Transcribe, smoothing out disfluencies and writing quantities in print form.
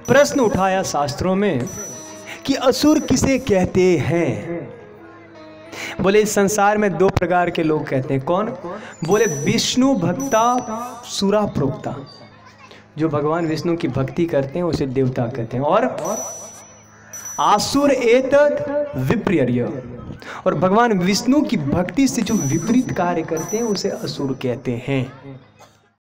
प्रश्न उठाया शास्त्रों में कि असुर किसे कहते हैं। बोले इस संसार में दो प्रकार के लोग कहते हैं। कौन? बोले विष्णु भक्ता सुरा प्रोक्ता, जो भगवान विष्णु की भक्ति करते हैं उसे देवता कहते हैं, और आसुर एतद विप्रिय, और भगवान विष्णु की भक्ति से जो विपरीत कार्य करते हैं उसे असुर कहते हैं।